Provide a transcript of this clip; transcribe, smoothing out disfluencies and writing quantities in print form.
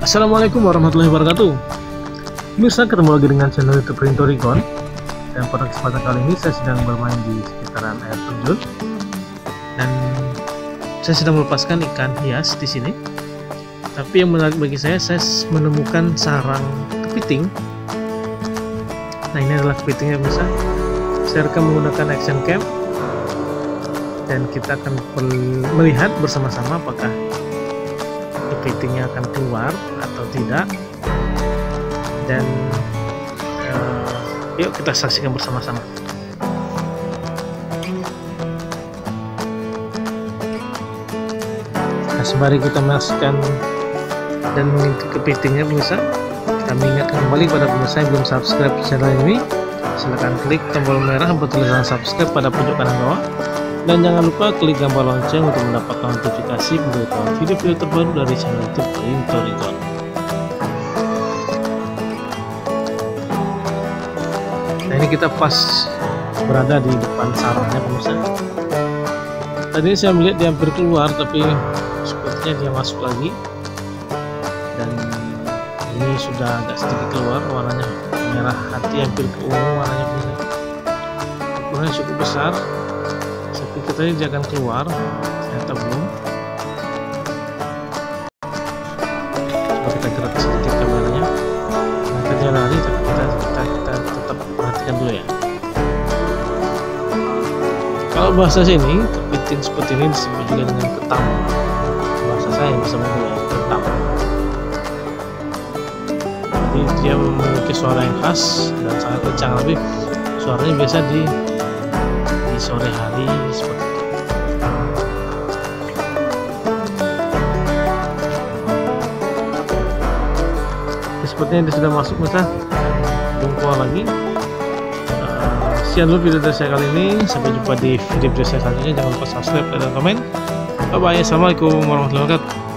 Assalamualaikum warahmatullahi wabarakatuh. Pemirsa, ketemu lagi dengan channel YouTube Rintorigon. Dan pada kesempatan kali ini saya sedang bermain di sekitaran air terjun. Dan saya sedang melepaskan ikan hias di sini. Tapi yang menarik bagi saya menemukan sarang kepiting. Nah, ini adalah kepitingnya, pemirsa. Saya rekam menggunakan action cam. Dan kita akan melihat bersama-sama apakah kepitingnya akan keluar atau tidak, dan yuk kita saksikan bersama-sama. Nah, sembari kita menyaksikan dan mengintip kepitingnya, pemirsa, kami ingatkan kembali pada pemirsa yang belum subscribe channel ini, silahkan klik tombol merah bertulisan subscribe pada pojok kanan bawah. Dan jangan lupa klik gambar lonceng untuk mendapatkan notifikasi pemberitahuan video-video terbaru dari channel YouTube Rintorigon. Nah, ini kita pas berada di depan sarangnya, pemirsa. Tadi saya melihat dia hampir keluar, tapi sepertinya dia masuk lagi. Dan ini sudah agak sedikit keluar, warnanya merah hati, hampir ke ungu warnanya, pemirsa. Ukurannya cukup besar. Kita tadi dia akan keluar, ternyata belum. Coba kita gerak sedikit kameranya. Nah, dia lari, tapi kita tetap perhatikan dulu ya. Kalau bahasa sini, kepiting seperti ini disebut juga dengan ketam. Bahasa saya yang bisa menggunakan ketam. Jadi dia memiliki suara yang khas dan sangat kencang, lebih suaranya biasa di sore hari seperti itu. Sepertinya dia sudah masuk, pemirsa. Belum keluar lagi. Sekian dulu video dari saya kali ini. Sampai jumpa di video saya selanjutnya. Jangan lupa subscribe dan komen. Bye bye. Assalamualaikum warahmatullahi wabarakatuh.